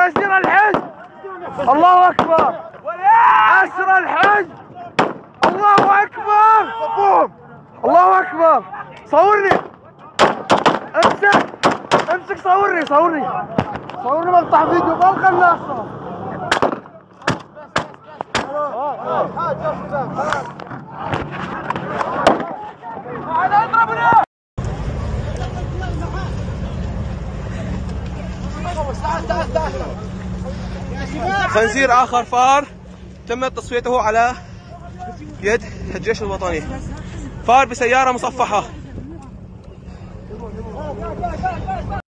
أسير الحج. الله أكبر. أسر الحج. الله أكبر. الله أكبر. صورني. امسك صورني مقطع فيديو فوق الناس. خنزير آخر فار تم تصفيته على يد الجيش الوطني. فار بسيارة مصفحة.